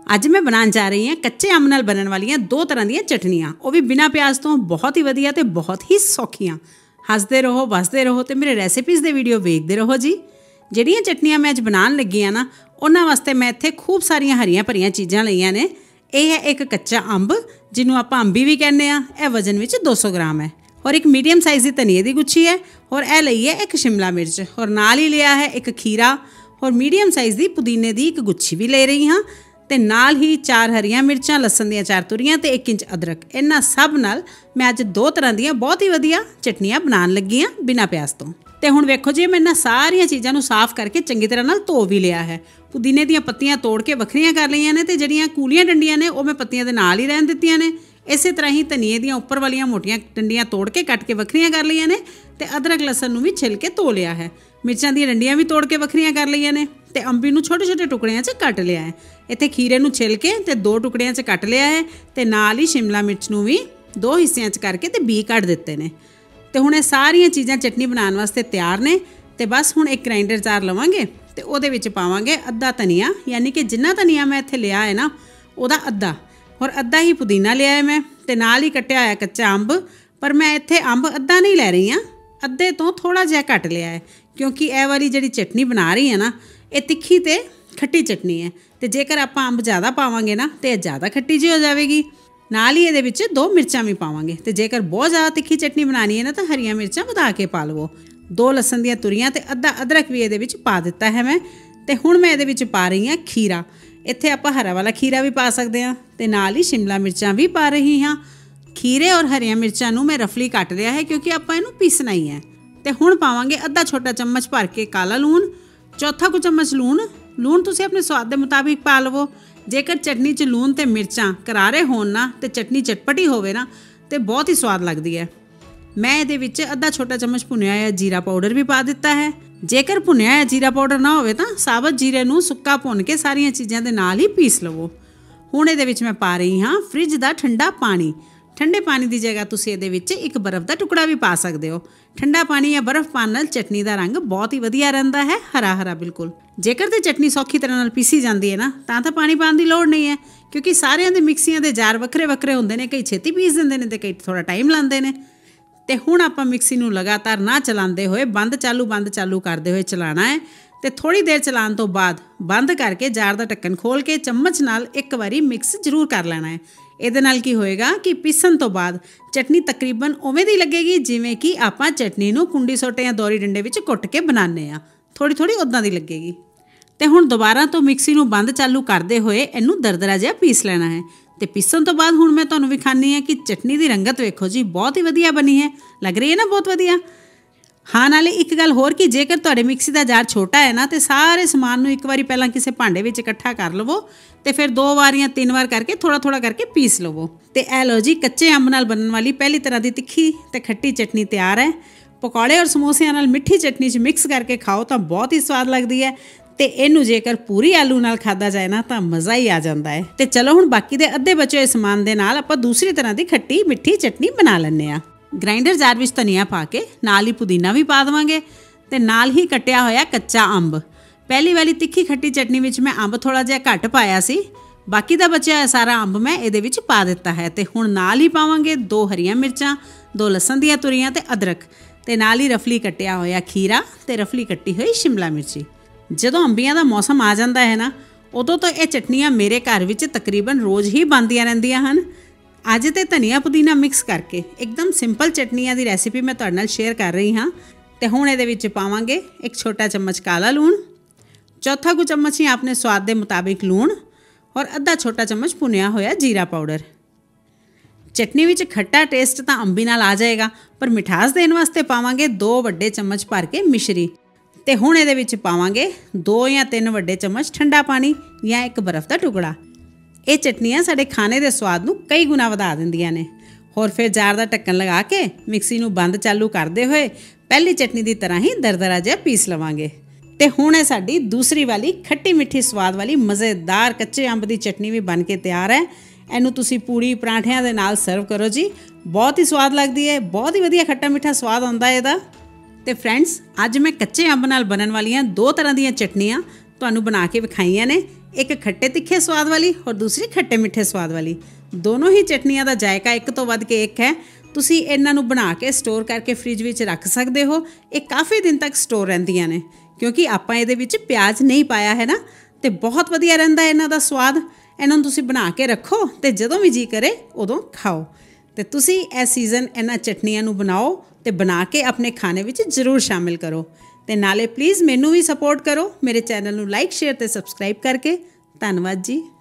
ਅੱਜ मैं बनाने जा रही हाँ कच्चे अंब नाल बनने वाली दो तरह दी चटनियाँ, वो भी बिना प्याज तो, बहुत ही वधिया ते बहुत ही सौखियाँ। हसते रहो वसते रहो तो मेरे रेसिपीज़ दे वीडियो वेखते रहो जी। जिहड़ियां चटनियाँ मैं अज बनान लगी हाँ ना, उन्हां वास्ते मैं इत्थे खूब सारियां हरियां भरियां चीज़ां लईआं ने। यह है एक कच्चा अंब जिन्हों आपां अंबी भी कहने आ। यह वजन विच 200 ग्राम है। और एक मीडियम साइज़ की धनिए की गुच्छी है। और यह लई है एक शिमला मिर्च, और नाल ही लिया है एक खीरा, और मीडियम साइज़ की पुदीने की एक गुच्छी भी ले रही हाँ। तो नाल ही 4 हरियां मिर्चां, लसन दी 4 तुरियां ते 1 इंच अदरक। इन्हां सब नाल मैं अज 2 तरह दी बहुत ही वधिया चटनियां बनान लगी हाँ बिना प्याज तो। तो हुण वेखो जी, मैं इन्हां सारियां चीज़ां नूं साफ करके चंगी तरह नाल धो भी लिया है। पुदीने दीयां पत्तियां तोड़ के वखरियां कर लईआं ने, ते जिहड़ियां कूलियां डंडियां ने वो मैं पत्तियां दे नाल ही रहन दित्तियां ने। इसे तरह ही धनिए दीयां उपर वालियां मोटियां डंडियां तोड़ के कट के वखरियां कर लईआं ने, ते अदरक लसन नूं भी छिल के धो लिया है। मिर्चां दी डंडियां भी तोड़ के वखरियां कर लईआं ने, ते अंबी नूं छोटे छोटे टुकड़ियां च कट लिया है। इत्थे खीरे नूं छिल के ते 2 टुकड़ियां च कट लिया है, ते नाल ही शिमला मिर्च नूं भी 2 हिस्सियां च करके ते बी कट दित्ते ने। ते हुण इह सारियां चीज़ां चटनी बनाउण वास्ते तैयार ने। ते बस हुण एक ग्राइंडर जार लवांगे ते उहदे विच पावांगे अद्धा धनिया, यानी कि जिन्ना धनिया मैं इत्थे लिया है ना उहदा अद्धा, और अद्धा ही पुदीना लिया है मैं, ते नाल ही कट्टिया होया कच्चा अंब। पर मैं इत्थे अंब अद्धा नहीं लै रही हाँ, अद्धे तो थोड़ा जिहा घट लिया है, क्योंकि यह वाली जिहड़ी चटनी बना रही है ना ये तिखी ते खट्टी चटनी है। तो जेकर आपां अंब ज़्यादा पावांगे ना तो यह ज़्यादा खट्टी जी हो जाएगी। नाल ही इहदे विच 2 मिर्चां भी पावांगे, ते जेकर बहुत ज़्यादा तिखी चटनी बनानी है ना तो हरियां मिर्चां वधा के पा लवो। 2 लसन दी तुरियां ते अद्धा अदरक भी इहदे विच पा दित्ता है मैं। ते हुण मैं इहदे विच पा रही हाँ खीरा। इत्थे आपां हरा वाला खीरा भी पा सकते हैं, ते नाल ही शिमला मिर्चां भी पा रही हाँ। खीरे और हरियां मिर्चां नूं मैं रफली कट लिया है, क्योंकि आपां इहनूं पीसना ही है। ते हुण पावांगे अद्धा छोटा चम्मच भर के काला लूण, चौथा कु चम्मच लूण तुसीं अपने स्वाद के मुताबिक पा लवो। जेकर चटनी च लूण ते मिर्चां करारे होण ना ते चटनी चटपटी होवे ना ते बहुत ही स्वाद लगदी है। मैं इहदे विच अद्धा छोटा चम्मच भुनिया होया जीरा पाउडर भी पा दिता है। जेकर भुनिया होया जीरा पाउडर ना होवे तां साबत जीरे नूं सुक्का भुन के सारियां चीज़ां दे नाल ही पीस लवो। हुण इहदे विच मैं पा रही हाँ फ्रिज दा ठंडा पानी। ठंडे पानी की जगह तुसीं इहदे विच एक बर्फ़ का टुकड़ा भी पा सकते हो। ठंडा पानी या बर्फ़ पाने नाल चटनी का रंग बहुत ही वधिया रहिंदा है, हरा हरा बिल्कुल। जेकर ते चटनी सौखी तरह नाल पीसी जाती है ना तां पानी पाने की लोड़ नहीं है, क्योंकि सारियां दे मिक्सियां दे जार वक्रे वक्रे हुंदे ने, कई छेती पीस दिंदे ने ते कई थोड़ा टाइम लांदे ने। ते हुण आपां मिक्सी नूं लगातार ना चलाते हुए बंद चालू करते हुए चलाना है। ते थोड़ी देर चलाने तो बाद बंद करके जार का ढक्कन खोल के चम्मच नाल एक बारी मिक्स जरूर कर लेना है। ਇਹਦੇ ਨਾਲ ਕੀ ਹੋਏਗਾ कि पीसन तो बाद चटनी तकरीबन उवें दी लगेगी जिवें कि आपां चटनी नूं कुंडी सोटे या दौरी डंडे विच कुट के बनाने आ, थोड़ी थोड़ी उदां दी लगेगी। ते हुण दोबारा तो मिक्सी नूं बंद चालू करते हुए इनू दरदरा जिहा पीस लेना है। तो पीसन तो बाद हुण मैं तुहानूं विखानी है कि चटनी की रंगत वेखो जी, बहुत ही वधिया बनी है, लग रही है ना बहुत वधिया। हाँ, नाले एक गल होर कि जेकर तुहाडे मिक्सी का जार छोटा है ना तो सारे समान नूं एक बारी पहलां किसी भांडे विच इकट्ठा कर लवो, तो फिर 2 बार या 3 बार करके थोड़ा थोड़ा करके पीस लवो। तो ए लो जी, कच्चे अंब नाल बनने वाली पहली तरह की तिखी ते खट्टी चटनी तैयार है। पकौड़े और समोसिਆਂ नाल मिठी चटनी च मिक्स करके खाओ तो बहुत ही स्वाद लगती है। तो इनू जेकर पूरी आलू नाल खादा जाए ना तो मज़ा ही आ जाता है। तो चलो हुण बाकी दे अद्धे बचे हुए समान दे नाल आपां दूसरी तरह की खट्टी मिठी चटनी बना लैंदे आ। ग्राइंडर जार विच धनिया पा के नाल ही पुदीना भी पा देवांगे, ते नाल ही कट्टिया होया कच्चा अंब। पहली वाली तिखी खट्टी चटनी विच मैं अंब थोड़ा जिहा घट पाया सी, बाकी दा बचिया होया सारा अंब मैं इहदे विच पा दिता है। ते हुण नाल ही पावांगे 2 हरियां मिर्चां, 2 लसन दी तुरियां ते अदरक, ते नाल ही रफली कट्टिया होया खीरा ते रफली कट्टी हुई शिमला मिर्ची। जदों अंबियां दा मौसम आ जांदा है ना उदों तो ये चटनियां मेरे घर विच तकरीबन रोज़ ही बनदियां रहिंदियां हन। अज तो धनिया पुदीना मिक्स करके एकदम सिंपल चटनियां की रेसिपी मैं तुहाडे नाल शेयर कर रही हाँ। तो हुण इहदे विच पावांगे एक छोटा चम्मच काला लूण, चौथा कु चम्मच ही अपने स्वाद के मुताबिक लूण, और अद्धा छोटा चम्मच भुनिया होया जीरा पाउडर। चटनी विच खट्टा टेस्ट तो अंबी नाल आ जाएगा, पर मिठास देने वास्ते पावांगे 2 वड्डे चम्मच भर के मिश्री। तो हुण इहदे विच पावांगे 2 या 3 वड्डे चम्मच ठंडा पानी या एक बर्फ़ का टुकड़ा। ये चटनियाँ साढ़े खाने के स्वाद नूं कई गुना वधा दिंदियां ने। होर फिर जार का ढक्कन लगा के मिक्सी नूं बंद चालू करते हुए पहली चटनी की तरह ही दरदरा जिहा पीस लवांगे। तो हुण ये साडी दूसरी वाली खट्टी मिठी स्वाद वाली मज़ेदार कच्चे अंब की चटनी भी बन के तैयार है। इनू तुसी पूड़ी पराठियां दे नाल सर्व करो जी, बहुत ही स्वाद लगती है, बहुत ही वधिया खट्टा मिठा स्वाद आउंदा इहदा। तो फ्रेंड्स, अज मैं कच्चे अंब नाल बनन वालियां 2 तरह दी चटनियां तुहानूं बना के विखाईयां ने। एक खट्टे तिखे स्वाद वाली और दूसरी खट्टे मिठे स्वाद वाली। दोनों ही चटनियां दा जायका एक तो वध के एक है। ਤੁਸੀਂ ਇਹਨਾਂ ਨੂੰ ਬਣਾ ਕੇ ਸਟੋਰ ਕਰਕੇ ਫ੍ਰਿਜ ਵਿੱਚ ਰੱਖ ਸਕਦੇ ਹੋ। ਇਹ ਕਾਫੀ ਦਿਨ ਤੱਕ ਸਟੋਰ ਰਹਿੰਦੀਆਂ ਨੇ ਕਿਉਂਕਿ ਆਪਾਂ ਇਹਦੇ ਵਿੱਚ ਪਿਆਜ਼ ਨਹੀਂ ਪਾਇਆ ਹੈ ਨਾ, ਤੇ ਬਹੁਤ ਵਧੀਆ ਰਹਿੰਦਾ ਇਹਨਾਂ ਦਾ ਸਵਾਦ। ਇਹਨਾਂ ਨੂੰ ਤੁਸੀਂ ਬਣਾ ਕੇ ਰੱਖੋ ਤੇ ਜਦੋਂ ਵੀ ਜੀ ਕਰੇ ਉਦੋਂ ਖਾਓ। ਤੇ ਤੁਸੀਂ ਇਸ ਸੀਜ਼ਨ ਇਹਨਾਂ ਚਟਨੀਆਂ ਨੂੰ ਬਣਾਓ ਤੇ ਬਣਾ ਕੇ ਆਪਣੇ ਖਾਣੇ ਵਿੱਚ ਜ਼ਰੂਰ ਸ਼ਾਮਿਲ ਕਰੋ। ਤੇ ਨਾਲੇ ਪਲੀਜ਼ ਮੈਨੂੰ ਵੀ ਸਪੋਰਟ ਕਰੋ ਮੇਰੇ ਚੈਨਲ ਨੂੰ ਲਾਈਕ ਸ਼ੇਅਰ ਤੇ ਸਬਸਕ੍ਰਾਈਬ ਕਰਕੇ। ਧੰਨਵਾਦ ਜੀ।